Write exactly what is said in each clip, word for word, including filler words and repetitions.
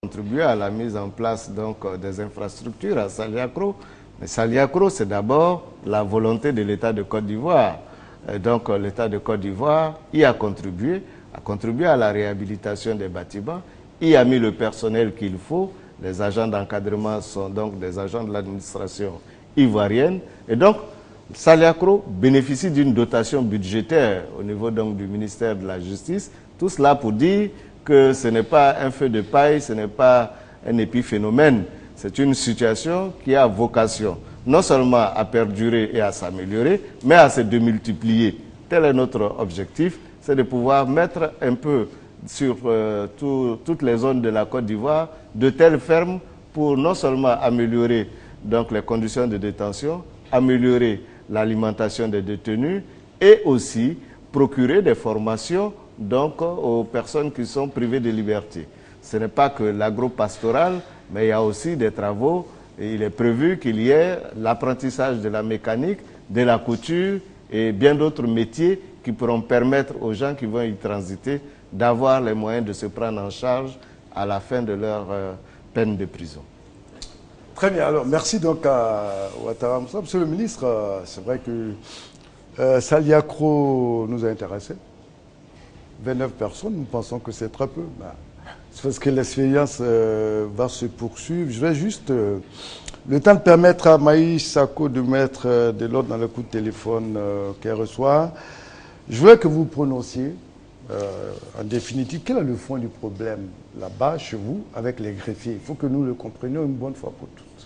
contribuer à la mise en place donc, des infrastructures à Saliakro. Mais Saliakro, c'est d'abord la volonté de l'État de Côte d'Ivoire. Donc l'État de Côte d'Ivoire y a contribué, a contribué à la réhabilitation des bâtiments, y a mis le personnel qu'il faut. Les agents d'encadrement sont donc des agents de l'administration ivoirienne. Et donc, Saliakro bénéficie d'une dotation budgétaire au niveau donc, du ministère de la Justice. Tout cela pour dire que ce n'est pas un feu de paille, ce n'est pas un épiphénomène. C'est une situation qui a vocation non seulement à perdurer et à s'améliorer, mais à se démultiplier. Tel est notre objectif, c'est de pouvoir mettre un peu sur euh, tout, toutes les zones de la Côte d'Ivoire de telles fermes pour non seulement améliorer donc, les conditions de détention, améliorer l'alimentation des détenus et aussi procurer des formations donc, aux personnes qui sont privées de liberté. Ce n'est pas que l'agro-pastoral, mais il y a aussi des travaux. Et il est prévu qu'il y ait l'apprentissage de la mécanique, de la couture et bien d'autres métiers qui pourront permettre aux gens qui vont y transiter d'avoir les moyens de se prendre en charge à la fin de leur euh, peine de prison. Très bien, alors merci donc à Ouattara Moussa. Monsieur le ministre, euh, c'est vrai que euh, Saliakro nous a intéressés. vingt-neuf personnes, nous pensons que c'est très peu. Ben, c'est parce que l'expérience euh, va se poursuivre. Je vais juste, euh, le temps de permettre à Maï Sako de mettre euh, de l'ordre dans le coup de téléphone euh, qu'elle reçoit. Je voudrais que vous prononciez, euh, en définitive, quel est le fond du problème là-bas, chez vous, avec les greffiers. Il faut que nous le comprenions une bonne fois pour toutes.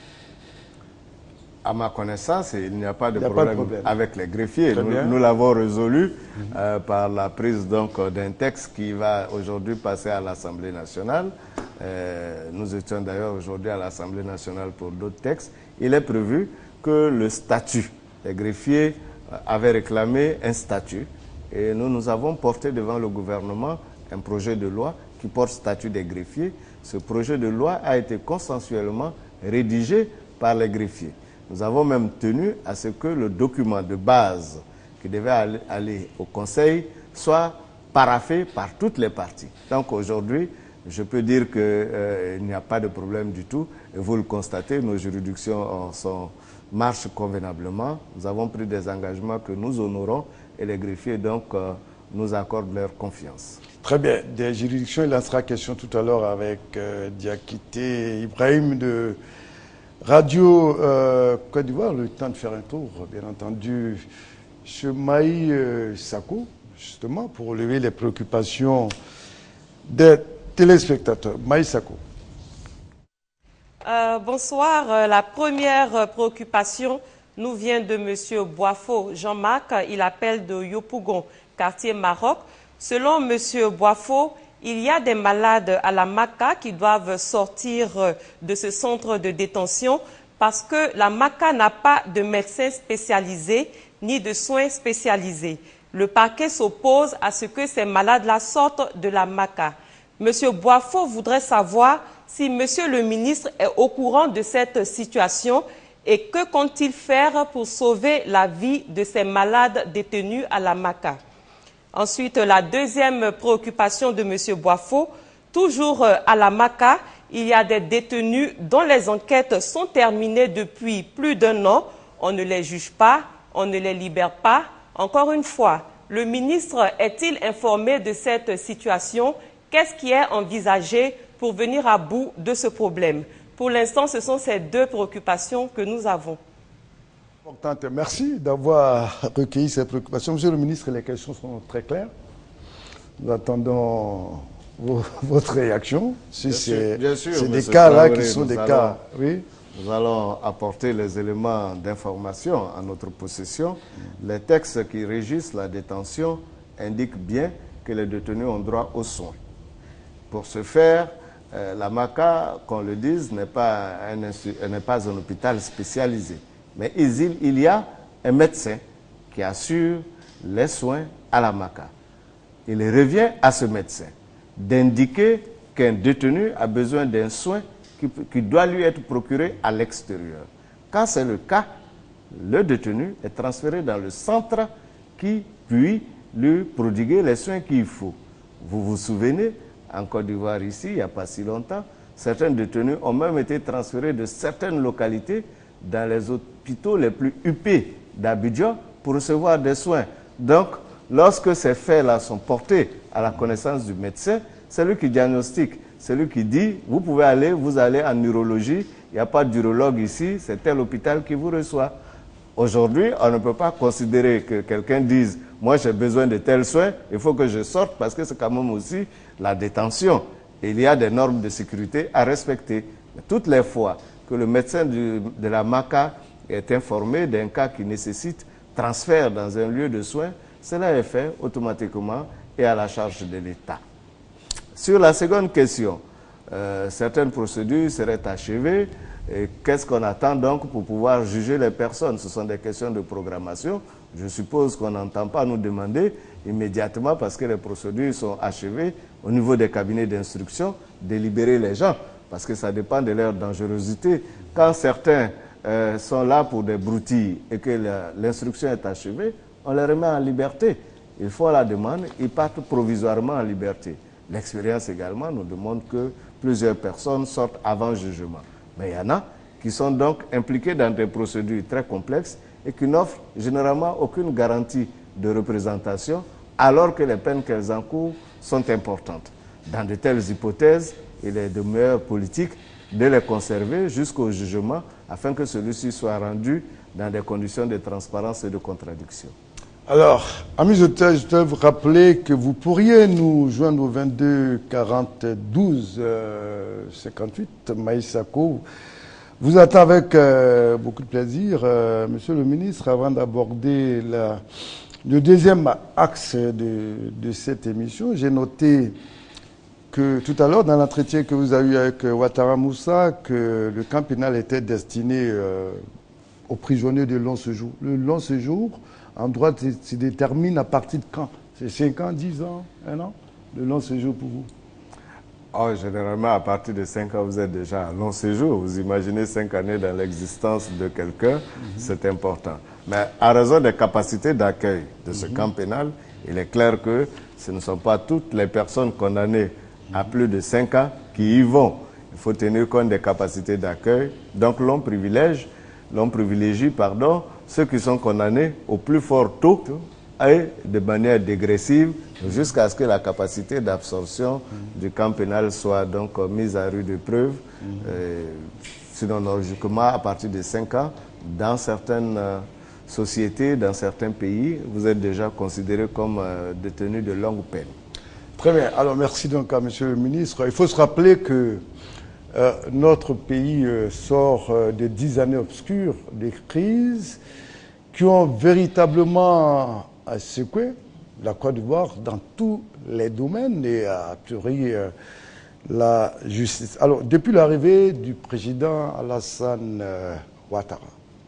À ma connaissance, il n'y a pas de, a problème, pas de problème avec les greffiers. Très Nous, nous l'avons résolu mm-hmm. euh, par la prise d'un texte qui va aujourd'hui passer à l'Assemblée nationale. Euh, nous étions d'ailleurs aujourd'hui à l'Assemblée nationale pour d'autres textes. Il est prévu que le statut, les greffiers euh, avaient réclamé un statut et nous, nous avons porté devant le gouvernement un projet de loi qui porte statut des greffiers. Ce projet de loi a été consensuellement rédigé par les greffiers. Nous avons même tenu à ce que le document de base qui devait aller, aller au Conseil soit paraphé par toutes les parties. Donc aujourd'hui, je peux dire qu'il euh, n'y a pas de problème du tout. Et vous le constatez, nos juridictions sont, marchent convenablement. Nous avons pris des engagements que nous honorons et les greffiers donc euh, nous accordent leur confiance. Très bien. Des juridictions, il en sera question tout à l'heure avec euh, Diakité Ibrahim de Radio euh, Côte d'Ivoire, le temps de faire un tour, bien entendu, chez Maï euh, Sako, justement, pour relever les préoccupations des téléspectateurs. Maï Sako. Euh, bonsoir. Euh, la première préoccupation nous vient de M. Boifo Jean-Marc. Il appelle de Yopougon, quartier Maroc. Selon M. Boifo, il y a des malades à la Maka qui doivent sortir de ce centre de détention parce que la Maka n'a pas de médecins spécialisés ni de soins spécialisés. Le parquet s'oppose à ce que ces malades-là sortent de la Maka. M. Boifo voudrait savoir si M. le ministre est au courant de cette situation et que compte-t-il faire pour sauver la vie de ces malades détenus à la Maka. Ensuite, la deuxième préoccupation de M. Boifo, toujours à la Maka, il y a des détenus dont les enquêtes sont terminées depuis plus d'un an. On ne les juge pas, on ne les libère pas. Encore une fois, le ministre est-il informé de cette situation? Qu'est-ce qui est envisagé pour venir à bout de ce problème? Pour l'instant, ce sont ces deux préoccupations que nous avons. Merci d'avoir recueilli ces préoccupations. Monsieur le ministre, les questions sont très claires. Nous attendons vos, votre réaction. Si c'est des cas-là qui sont des allons, cas... Oui. Nous allons apporter les éléments d'information à notre possession. Les textes qui régissent la détention indiquent bien que les détenus ont droit aux soins. Pour ce faire, euh, la Maka, qu'on le dise, n'est pas, pas un hôpital spécialisé. Mais il, il y a un médecin qui assure les soins à la Maka. Il revient à ce médecin d'indiquer qu'un détenu a besoin d'un soin qui, qui doit lui être procuré à l'extérieur. Quand c'est le cas, le détenu est transféré dans le centre qui puis lui prodiguer les soins qu'il faut. Vous vous souvenez, en Côte d'Ivoire ici, il n'y a pas si longtemps. Certains détenus ont même été transférés de certaines localités dans les hôpitaux les plus huppés d'Abidjan pour recevoir des soins. Donc, lorsque ces faits-là sont portés à la connaissance du médecin, c'est lui qui diagnostique, c'est lui qui dit, vous pouvez aller, vous allez en urologie, il n'y a pas d'urologue ici, c'est tel hôpital qui vous reçoit. Aujourd'hui, on ne peut pas considérer que quelqu'un dise, moi j'ai besoin de tels soins, il faut que je sorte parce que c'est quand même aussi la détention. Et il y a des normes de sécurité à respecter. Toutes les fois que le médecin du, de la M A C A est informé d'un cas qui nécessite transfert dans un lieu de soins, cela est fait automatiquement et à la charge de l'État. Sur la seconde question, euh, certaines procédures seraient achevées. Qu'est-ce qu'on attend donc pour pouvoir juger les personnes? Ce sont des questions de programmation. Je suppose qu'on n'entend pas nous demander immédiatement, parce que les procédures sont achevées au niveau des cabinets d'instruction, de libérer les gens, parce que ça dépend de leur dangerosité. Quand certains euh, sont là pour des broutilles et que l'instruction est achevée, on les remet en liberté. Ils font la demande, ils partent provisoirement en liberté. L'expérience également nous demande que plusieurs personnes sortent avant jugement. Mais il y en a qui sont donc impliqués dans des procédures très complexes et qui n'offrent généralement aucune garantie de représentation alors que les peines qu'elles encourent sont importantes. Dans de telles hypothèses, il est de meilleure politique de les conserver jusqu'au jugement afin que celui-ci soit rendu dans des conditions de transparence et de contradiction. Alors, amis auditeurs, je dois vous rappeler que vous pourriez nous joindre au vingt-deux quarante douze cinquante-huit. Maïs Sako vous attend avec euh, beaucoup de plaisir. Euh, monsieur le ministre, avant d'aborder le deuxième axe de, de cette émission, j'ai noté que tout à l'heure, dans l'entretien que vous avez eu avec Ouattara Moussa, que le camp pénal était destiné euh, aux prisonniers de long séjour. Le long séjour, en droit, se détermine à partir de quand? C'est cinq ans, dix ans, un an? Le long séjour pour vous? Oh, généralement, à partir de cinq ans, vous êtes déjà à long séjour. Vous imaginez cinq années dans l'existence de quelqu'un, mm-hmm. c'est important. Mais à raison des capacités d'accueil de ce mm-hmm. camp pénal, il est clair que ce ne sont pas toutes les personnes condamnées à plus de cinq ans qui y vont. Il faut tenir compte des capacités d'accueil. Donc l'on privilège, l'on privilégie, pardon, ceux qui sont condamnés au plus fort taux et de manière dégressive jusqu'à ce que la capacité d'absorption mmh. du camp pénal soit donc mise à rude épreuve. Mmh. Euh, sinon, logiquement, à partir de cinq ans, dans certaines euh, sociétés, dans certains pays, vous êtes déjà considéré comme euh, détenu de longue peine. Très bien. Alors, merci donc à Monsieur le ministre. Il faut se rappeler que euh, notre pays euh, sort euh, de dix années obscures, des crises qui ont véritablement secoué la Côte d'Ivoire dans tous les domaines et a priori euh, la justice. Alors, depuis l'arrivée du président Alassane euh, Ouattara,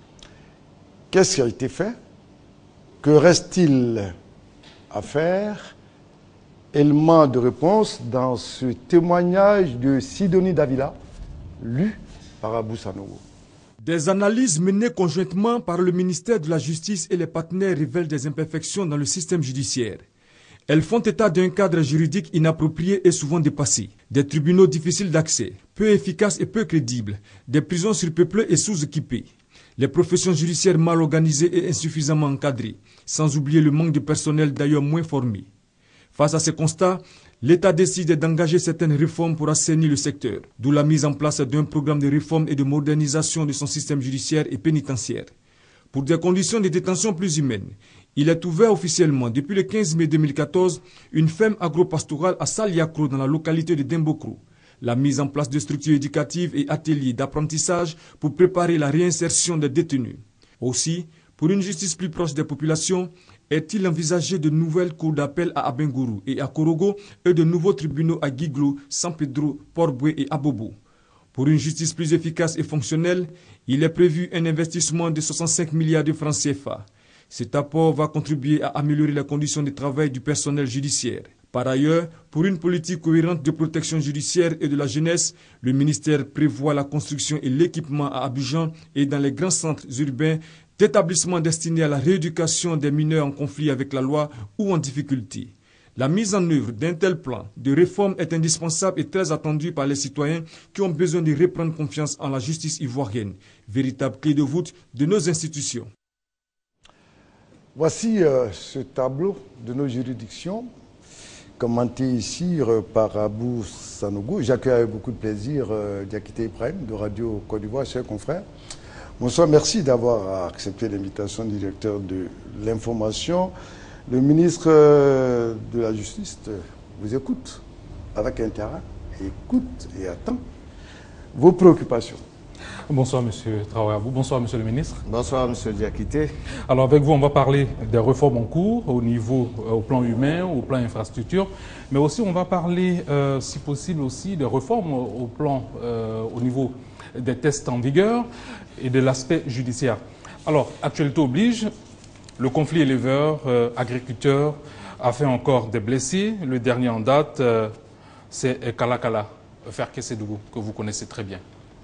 qu'est-ce qui a été fait? Que reste-t-il à faire? Élément de réponse dans ce témoignage de Sidonie Davila, lu par Abou Sanogo. Des analyses menées conjointement par le ministère de la Justice et les partenaires révèlent des imperfections dans le système judiciaire. Elles font état d'un cadre juridique inapproprié et souvent dépassé, des tribunaux difficiles d'accès, peu efficaces et peu crédibles, des prisons surpeuplées et sous-équipées, les professions judiciaires mal organisées et insuffisamment encadrées, sans oublier le manque de personnel d'ailleurs moins formé. Face à ces constats, l'État décide d'engager certaines réformes pour assainir le secteur, d'où la mise en place d'un programme de réforme et de modernisation de son système judiciaire et pénitentiaire. Pour des conditions de détention plus humaines, il est ouvert officiellement depuis le quinze mai deux mille quatorze une ferme agro-pastorale à Saliakro dans la localité de Dembokro. La mise en place de structures éducatives et ateliers d'apprentissage pour préparer la réinsertion des détenus. Aussi, pour une justice plus proche des populations, est-il envisagé de nouvelles cours d'appel à Abengourou et à Korogo et de nouveaux tribunaux à Guiglo, San Pedro, Port-Boué et Abobo? Pour une justice plus efficace et fonctionnelle, il est prévu un investissement de soixante-cinq milliards de francs C F A. Cet apport va contribuer à améliorer les conditions de travail du personnel judiciaire. Par ailleurs, pour une politique cohérente de protection judiciaire et de la jeunesse, le ministère prévoit la construction et l'équipement à Abidjan et dans les grands centres urbains d'établissements destinés à la rééducation des mineurs en conflit avec la loi ou en difficulté. La mise en œuvre d'un tel plan de réforme est indispensable et très attendue par les citoyens qui ont besoin de reprendre confiance en la justice ivoirienne, véritable clé de voûte de nos institutions. Voici euh, ce tableau de nos juridictions, commenté ici euh, par Abou Sanogo. J'accueille avec beaucoup de plaisir euh, Diakité Ibrahim de Radio Côte d'Ivoire, chers confrères. Bonsoir, merci d'avoir accepté l'invitation du directeur de l'information. Le ministre euh, de la Justice vous écoute avec intérêt, écoute et attend vos préoccupations. Bonsoir, Monsieur Traoré. Bonsoir, Monsieur le ministre. Bonsoir, Monsieur Diakité. Alors, avec vous, on va parler des réformes en cours au niveau, euh, au plan humain, au plan infrastructure, mais aussi on va parler, euh, si possible, aussi des réformes au plan, euh, au niveau des tests en vigueur et de l'aspect judiciaire. Alors, actualité oblige, le conflit éleveur-agriculteur euh, a fait encore des blessés. Le dernier en date, euh, c'est Kalakala, Ferke Sedougou, que vous connaissez très bien.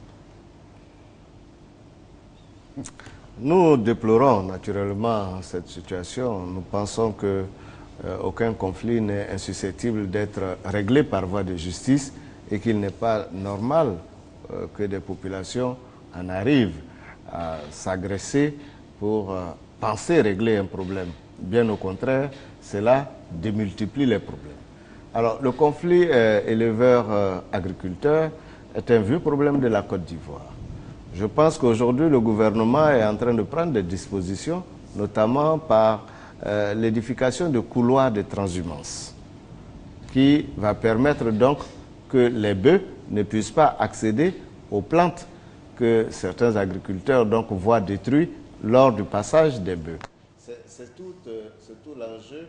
Nous déplorons naturellement cette situation. Nous pensons que euh, aucun conflit n'est insusceptible d'être réglé par voie de justice et qu'il n'est pas normal euh, que des populations en arrivent à s'agresser pour euh, penser régler un problème. Bien au contraire, cela démultiplie les problèmes. Alors, le conflit euh, éleveur-agriculteur est un vieux problème de la Côte d'Ivoire. Je pense qu'aujourd'hui, le gouvernement est en train de prendre des dispositions, notamment par euh, l'édification de couloirs de transhumance, qui va permettre donc que les bœufs ne puissent pas accéder aux plantes que certains agriculteurs donc voient détruites lors du passage des bœufs. C'est tout, euh, tout l'enjeu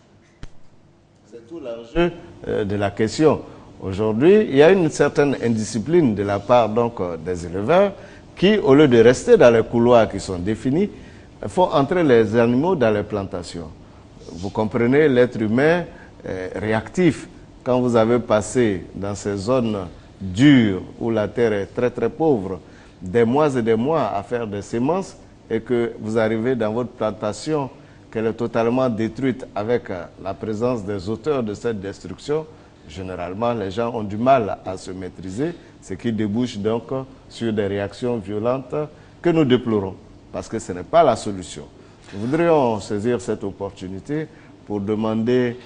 c'est tout l'enjeu euh, de la question. Aujourd'hui, il y a une certaine indiscipline de la part donc, euh, des éleveurs qui, au lieu de rester dans les couloirs qui sont définis, font entrer les animaux dans les plantations. Vous comprenez, l'être humain est réactif. Quand vous avez passé dans ces zones dures où la terre est très très pauvre, des mois et des mois à faire des semences et que vous arrivez dans votre plantation qu'elle est totalement détruite avec la présence des auteurs de cette destruction, généralement les gens ont du mal à se maîtriser, ce qui débouche donc sur des réactions violentes que nous déplorons, parce que ce n'est pas la solution. Nous voudrions saisir cette opportunité pour demander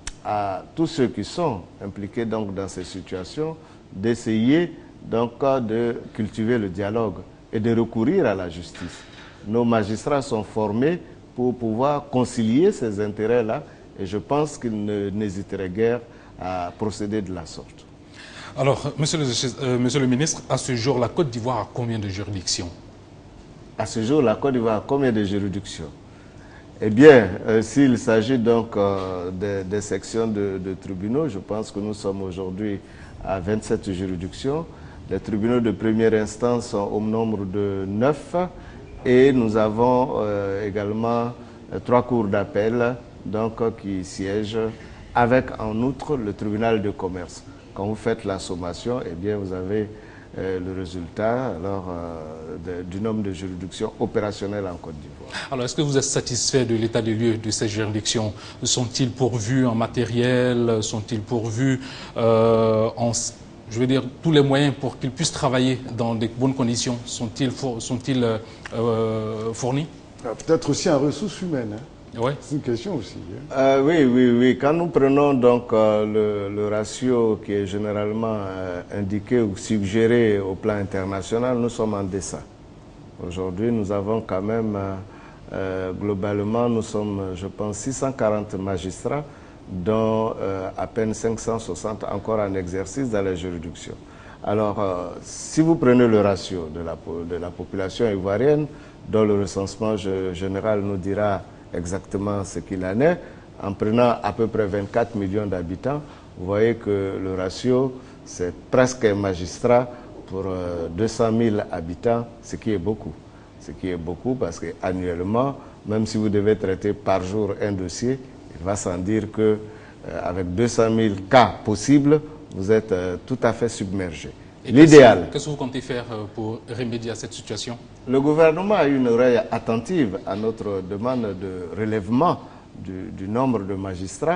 à tous ceux qui sont impliqués donc dans ces situations d'essayer donc de cultiver le dialogue et de recourir à la justice. Nos magistrats sont formés pour pouvoir concilier ces intérêts-là et je pense qu'ils n'hésiteraient guère à procéder de la sorte. Alors, monsieur le, euh, monsieur le ministre, à ce jour, la Côte d'Ivoire a combien de juridictions? À ce jour, la Côte d'Ivoire a combien de juridictions? Eh bien, euh, s'il s'agit donc euh, des, des sections de, de tribunaux, je pense que nous sommes aujourd'hui à vingt-sept juridictions. Les tribunaux de première instance sont au nombre de neuf et nous avons euh, également euh, trois cours d'appel donc, euh, qui siègent avec en outre le tribunal de commerce. Quand vous faites la sommation, eh bien, vous avez euh, le résultat alors, euh, de, du nombre de juridictions opérationnelles en Côte d'Ivoire. Alors, est-ce que vous êtes satisfait de l'état des lieux de ces juridictions? Sont-ils pourvus en matériel? Sont-ils pourvus euh, en, je veux dire, tous les moyens pour qu'ils puissent travailler dans de bonnes conditions? Sont-ils sont-ils euh, fournis? Peut-être aussi en ressources humaines. Hein. Ouais. C'est une question aussi. Hein. Euh, oui, oui, oui. Quand nous prenons donc euh, le, le ratio qui est généralement euh, indiqué ou suggéré au plan international, nous sommes en deçà. Aujourd'hui, nous avons quand même, euh, euh, globalement, nous sommes, je pense, six cent quarante magistrats, dont euh, à peine cinq cent soixante encore en exercice dans les juridictions. Alors, euh, si vous prenez le ratio de la, de la population ivoirienne, dont le recensement général nous dira exactement ce qu'il en est, en prenant à peu près vingt-quatre millions d'habitants, vous voyez que le ratio, c'est presque un magistrat pour euh, deux cent mille habitants, ce qui est beaucoup. Ce qui est beaucoup parce qu'annuellement, même si vous devez traiter par jour un dossier, il va sans dire que euh, avec deux cent mille cas possibles, vous êtes euh, tout à fait submergé. L'idéal. Qu'est-ce que vous comptez faire pour remédier à cette situation? Le gouvernement a une oreille attentive à notre demande de relèvement du, du nombre de magistrats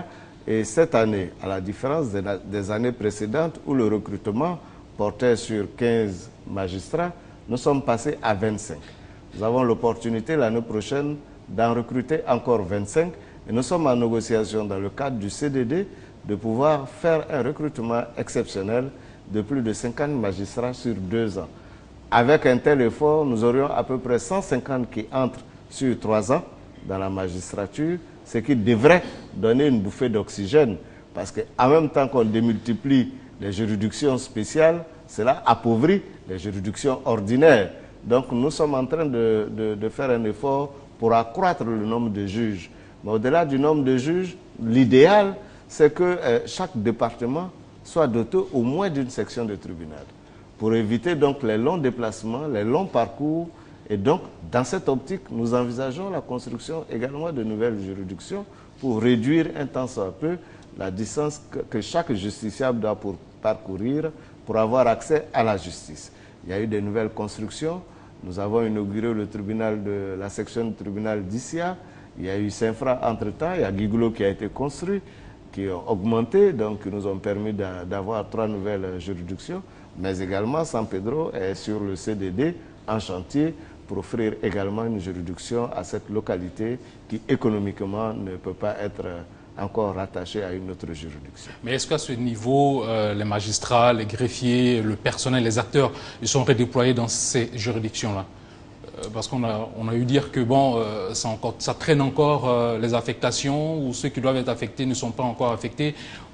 Et cette année, à la différence des années précédentes où le recrutement portait sur quinze magistrats, nous sommes passés à vingt-cinq. Nous avons l'opportunité l'année prochaine d'en recruter encore vingt-cinq et nous sommes en négociation dans le cadre du C D D de pouvoir faire un recrutement exceptionnel de plus de cinquante magistrats sur deux ans. Avec un tel effort, nous aurions à peu près cent cinquante qui entrent sur trois ans dans la magistrature, ce qui devrait donner une bouffée d'oxygène parce qu'en même temps qu'on démultiplie les juridictions spéciales, cela appauvrit les juridictions ordinaires. Donc nous sommes en train de, de, de faire un effort pour accroître le nombre de juges. Mais au-delà du nombre de juges, l'idéal, c'est que euh, chaque département soit doté au moins d'une section de tribunal pour éviter donc les longs déplacements, les longs parcours. Et donc, dans cette optique, nous envisageons la construction également de nouvelles juridictions pour réduire un tant soit peu la distance que, que chaque justiciable doit pour parcourir pour avoir accès à la justice. Il y a eu des nouvelles constructions. Nous avons inauguré le tribunal de la section du tribunal d'Issia. Il y a eu Saint-Fra entre-temps. Il y a Guiglo qui a été construit, qui ont augmenté, donc qui nous ont permis d'avoir trois nouvelles juridictions. Mais également, San Pedro est sur le C D D en chantier pour offrir également une juridiction à cette localité qui économiquement ne peut pas être encore rattachée à une autre juridiction. Mais est-ce qu'à ce niveau, euh, les magistrats, les greffiers, le personnel, les acteurs, ils sont redéployés dans ces juridictions-là? euh, Parce qu'on a, on a eu dire que bon, euh, ça, encore, ça traîne encore euh, les affectations, ou ceux qui doivent être affectés ne sont pas encore affectés.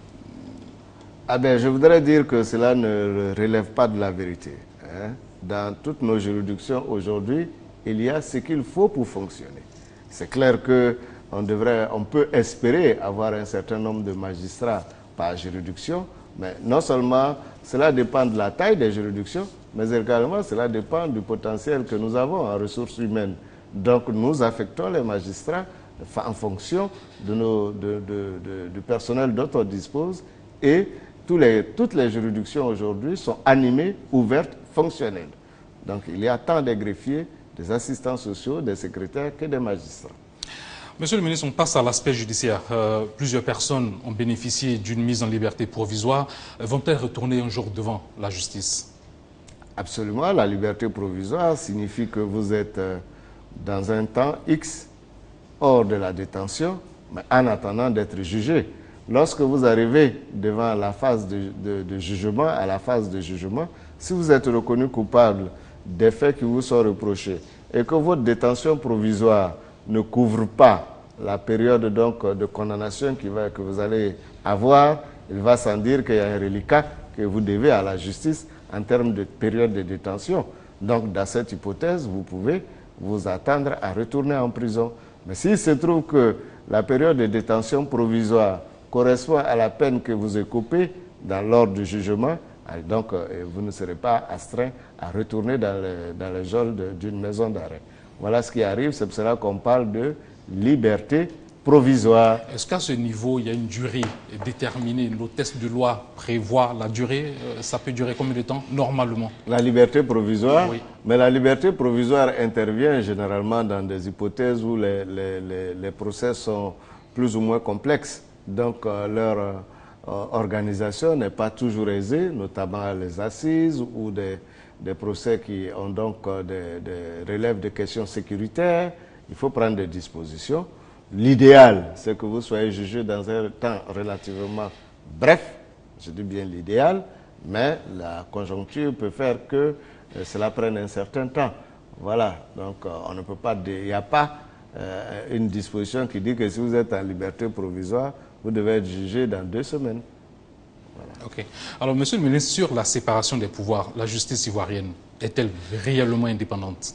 Ah ben, je voudrais dire que cela ne relève pas de la vérité. Hein. Dans toutes nos juridictions aujourd'hui, il y a ce qu'il faut pour fonctionner. C'est clair qu'on devrait, on peut espérer avoir un certain nombre de magistrats par juridiction, mais non seulement cela dépend de la taille des juridictions, mais également cela dépend du potentiel que nous avons en ressources humaines. Donc nous affectons les magistrats en fonction de nos, de, de, de, du personnel dont on dispose et tous les, toutes les juridictions aujourd'hui sont animées, ouvertes, fonctionnelles. Donc il y a tant de greffiers, des assistants sociaux, des secrétaires que des magistrats. Monsieur le ministre, on passe à l'aspect judiciaire. Euh, plusieurs personnes ont bénéficié d'une mise en liberté provisoire. Vont-elles retourner un jour devant la justice? Absolument. La liberté provisoire signifie que vous êtes euh, dans un temps X hors de la détention, mais en attendant d'être jugé. Lorsque vous arrivez devant la phase de, de, de jugement, à la phase de jugement, si vous êtes reconnu coupable des faits qui vous sont reprochés et que votre détention provisoire ne couvre pas la période donc de condamnation qui va, que vous allez avoir, il va sans dire qu'il y a un reliquat que vous devez à la justice en termes de période de détention. Donc, dans cette hypothèse, vous pouvez vous attendre à retourner en prison. Mais s'il se trouve que la période de détention provisoire correspond à la peine que vous écopez dans l'ordre du jugement, donc vous ne serez pas astreint à retourner dans le, dans le geôle d'une maison d'arrêt. Voilà ce qui arrive, c'est pour cela qu'on parle de liberté provisoire. Est-ce qu'à ce niveau, il y a une durée déterminée? Nos textes de loi prévoient la durée. Ça peut durer combien de temps, normalement? La liberté provisoire? Oui. Mais la liberté provisoire intervient généralement dans des hypothèses où les, les, les, les procès sont plus ou moins complexes. Donc, euh, leur euh, organisation n'est pas toujours aisée, notamment les assises ou des, des procès qui ont donc euh, des, des relèves de questions sécuritaires. Il faut prendre des dispositions. L'idéal, c'est que vous soyez jugé dans un temps relativement bref. Je dis bien l'idéal, mais la conjoncture peut faire que euh, cela prenne un certain temps. Voilà, donc euh, on ne peut pas, il n'y a pas euh, une disposition qui dit que si vous êtes en liberté provisoire, vous devez être jugé dans deux semaines. Voilà. Ok. Alors, monsieur le ministre, sur la séparation des pouvoirs, la justice ivoirienne est-elle réellement indépendante?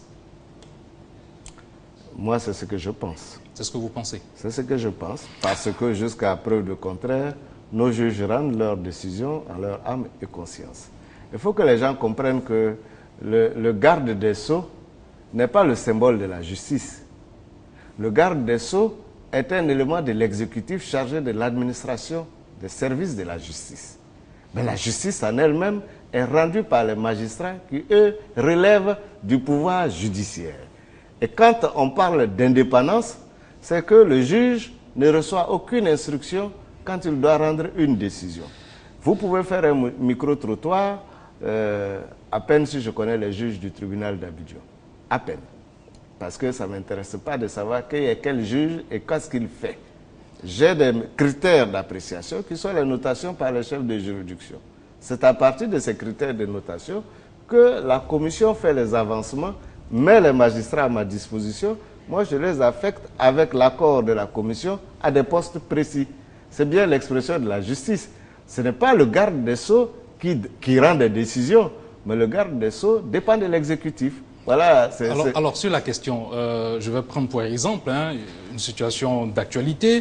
Moi, c'est ce que je pense. C'est ce que vous pensez? C'est ce que je pense, parce que jusqu'à preuve de contraire, nos juges rendent leurs décisions en leur âme et conscience. Il faut que les gens comprennent que le, le garde des Sceaux n'est pas le symbole de la justice. Le garde des Sceaux est un élément de l'exécutif chargé de l'administration des services de la justice. Mais la justice en elle-même est rendue par les magistrats qui, eux, relèvent du pouvoir judiciaire. Et quand on parle d'indépendance, c'est que le juge ne reçoit aucune instruction quand il doit rendre une décision. Vous pouvez faire un micro-trottoir, euh, à peine si je connais les juges du tribunal d'Abidjan. À peine. Parce que ça ne m'intéresse pas de savoir qui est quel juge et qu'est-ce qu'il fait. J'ai des critères d'appréciation qui sont les notations par les chefs de juridiction. C'est à partir de ces critères de notation que la commission fait les avancements, met les magistrats à ma disposition. Moi, je les affecte avec l'accord de la commission à des postes précis. C'est bien l'expression de la justice. Ce n'est pas le garde des Sceaux qui, qui rend des décisions, mais le garde des Sceaux dépend de l'exécutif. Voilà, alors, alors, sur la question, euh, je vais prendre pour exemple hein, une situation d'actualité.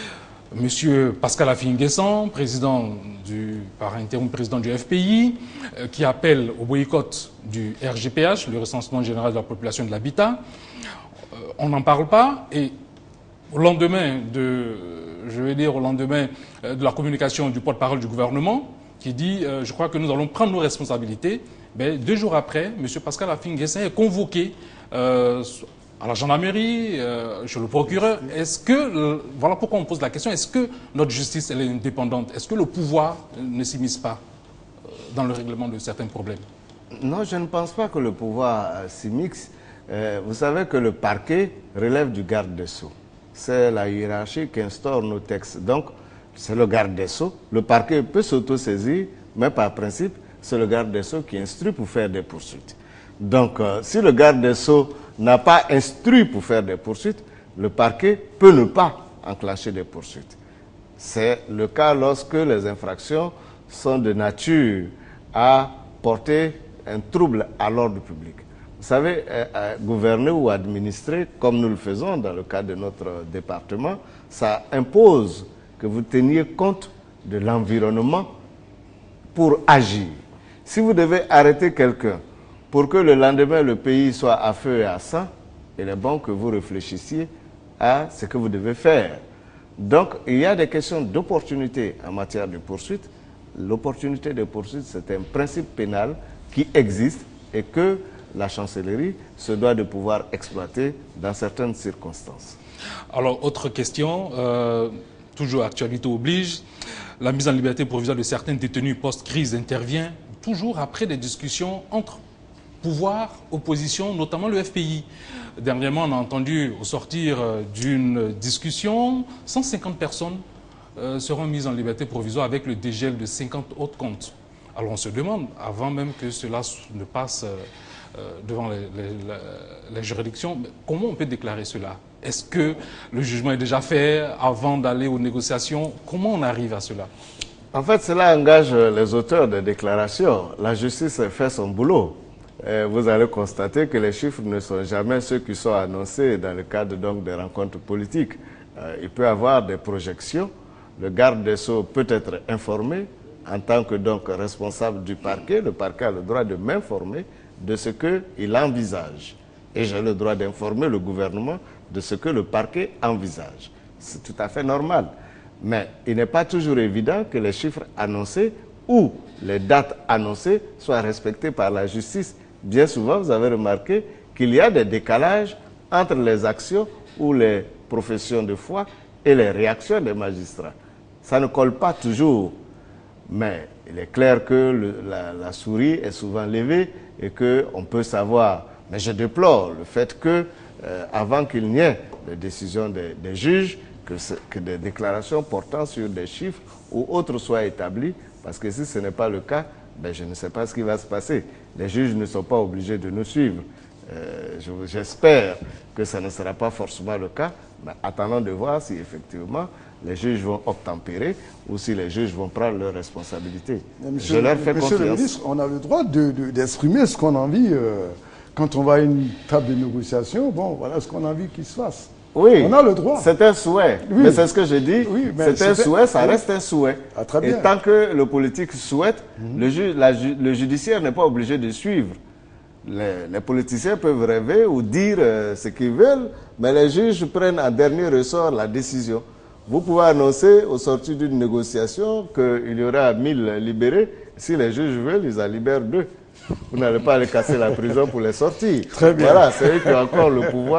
Monsieur Pascal Affi-N'Guessan, président du, par intérim président du F P I, euh, qui appelle au boycott du R G P H, le recensement général de la population de l'habitat. Euh, on n'en parle pas et au lendemain de, je vais dire au lendemain de la communication du porte-parole du gouvernement, qui dit euh, je crois que nous allons prendre nos responsabilités. Ben, deux jours après, M. Pascal Affi-N'Guessan est convoqué euh, à la gendarmerie, euh, chez le procureur. Est-ce que, euh, voilà pourquoi on pose la question, est-ce que notre justice elle est indépendante? Est-ce que le pouvoir ne s'immisce pas euh, dans le règlement de certains problèmes? Non, je ne pense pas que le pouvoir euh, s'immisce. Euh, vous savez que le parquet relève du garde des Sceaux. C'est la hiérarchie qui instaure nos textes. Donc, c'est le garde des Sceaux. Le parquet peut s'autosaisir, mais par principe, c'est le garde des Sceaux qui instruit pour faire des poursuites. Donc, euh, si le garde des Sceaux n'a pas instruit pour faire des poursuites, le parquet peut ne pas enclencher des poursuites. C'est le cas lorsque les infractions sont de nature à porter un trouble à l'ordre public. Vous savez, euh, euh, gouverner ou administrer, comme nous le faisons dans le cas de notre département, ça impose que vous teniez compte de l'environnement pour agir. Si vous devez arrêter quelqu'un pour que le lendemain le pays soit à feu et à sang, il est bon que vous réfléchissiez à ce que vous devez faire. Donc, il y a des questions d'opportunité en matière de poursuite. L'opportunité de poursuite, c'est un principe pénal qui existe et que la chancellerie se doit de pouvoir exploiter dans certaines circonstances. Alors, autre question, euh, toujours actualité oblige, la mise en liberté provisoire de certains détenus post-crise intervient toujours après des discussions entre pouvoir, opposition, notamment le F P I. Dernièrement, on a entendu au sortir d'une discussion, cent cinquante personnes euh, seront mises en liberté provisoire avec le dégel de cinquante autres comptes. Alors on se demande, avant même que cela ne passe euh, devant les, les, les juridictions, comment on peut déclarer cela? Est-ce que le jugement est déjà fait avant d'aller aux négociations? Comment on arrive à cela? En fait, cela engage les auteurs des déclarations. La justice fait son boulot. Et vous allez constater que les chiffres ne sont jamais ceux qui sont annoncés dans le cadre donc des rencontres politiques. Euh, il peut y avoir des projections. Le garde des Sceaux peut être informé en tant que donc responsable du parquet. Le parquet a le droit de m'informer de ce qu'il envisage. Et j'ai le droit d'informer le gouvernement de ce que le parquet envisage. C'est tout à fait normal. Mais il n'est pas toujours évident que les chiffres annoncés ou les dates annoncées soient respectées par la justice. Bien souvent, vous avez remarqué qu'il y a des décalages entre les actions ou les professions de foi et les réactions des magistrats. Ça ne colle pas toujours, mais il est clair que le, la, la souris est souvent levée et qu'on peut savoir. Mais je déplore le fait que, euh, avant qu'il n'y ait de décision des, des juges, que, que des déclarations portant sur des chiffres ou autres soient établies, parce que si ce n'est pas le cas, ben je ne sais pas ce qui va se passer. Les juges ne sont pas obligés de nous suivre. Euh, J'espère que ça ne sera pas forcément le cas, mais attendons de voir si effectivement les juges vont obtempérer ou si les juges vont prendre leurs responsabilités. Monsieur, je leur fais monsieur confiance. le ministre, on a le droit d'exprimer de, de, ce qu'on a envie. Euh, quand on va à une table de négociation, bon, voilà ce qu'on a envie qu'il se fasse. Oui, on a le droit. C'est un souhait. Oui. Mais c'est ce que je dis. Oui, c'est un souhait, ça oui. reste un souhait. Ah, très bien. Et tant que le politique souhaite, mm-hmm. le, ju la ju le judiciaire n'est pas obligé de suivre. Les, les politiciens peuvent rêver ou dire euh, ce qu'ils veulent, mais les juges prennent en dernier ressort la décision. Vous pouvez annoncer au sortir d'une négociation qu'il y aura mille libérés. Si les juges veulent, ils en libèrent deux. Vous n'allez pas aller casser la prison pour les sortir. Très bien. Voilà, c'est eux qui ont encore le pouvoir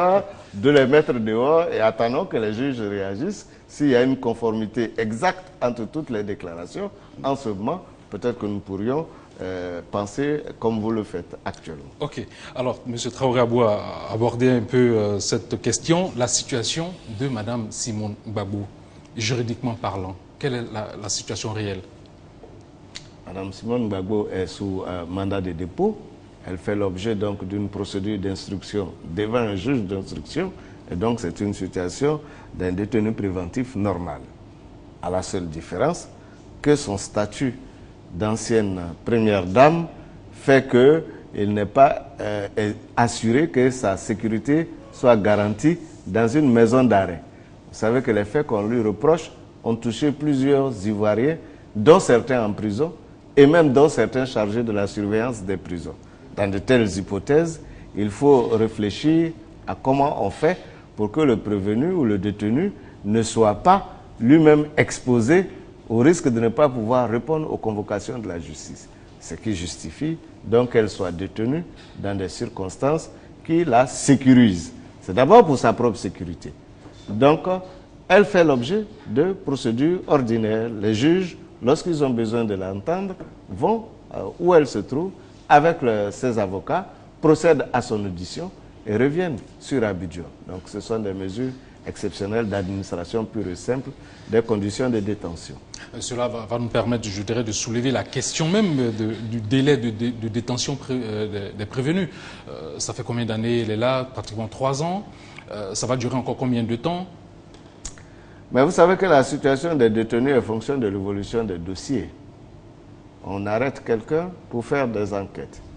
de les mettre dehors et attendons que les juges réagissent. S'il y a une conformité exacte entre toutes les déclarations, en ce moment, peut-être que nous pourrions euh, penser comme vous le faites actuellement. Ok. Alors, M. Traoré Abou a abordé un peu euh, cette question. La situation de Mme Simone Gbagbo, juridiquement parlant, quelle est la, la situation réelle? Mme Simone Gbagbo est sous euh, mandat de dépôt. Elle fait l'objet donc d'une procédure d'instruction devant un juge d'instruction. Et donc, c'est une situation d'un détenu préventif normal. À la seule différence que son statut d'ancienne première dame fait qu'il n'est pas euh, assuré que sa sécurité soit garantie dans une maison d'arrêt. Vous savez que les faits qu'on lui reproche ont touché plusieurs Ivoiriens, dont certains en prison, et même dont certains chargés de la surveillance des prisons. Dans de telles hypothèses, il faut réfléchir à comment on fait pour que le prévenu ou le détenu ne soit pas lui-même exposé au risque de ne pas pouvoir répondre aux convocations de la justice. Ce qui justifie donc qu'elle soit détenue dans des circonstances qui la sécurisent. C'est d'abord pour sa propre sécurité. Donc, elle fait l'objet de procédures ordinaires. Les juges, lorsqu'ils ont besoin de l'entendre, vont euh, où elle se trouve avec le, ses avocats, procèdent à son audition et reviennent sur Abidjan. Donc ce sont des mesures exceptionnelles d'administration pure et simple des conditions de détention. Cela va, va nous permettre, je dirais, de soulever la question même de, du délai de, de, de détention pré, euh, des prévenus. Euh, ça fait combien d'années elle est là? Pratiquement trois ans. Euh, ça va durer encore combien de temps? Mais vous savez que la situation des détenus est fonction de l'évolution des dossiers. On arrête quelqu'un pour faire des enquêtes.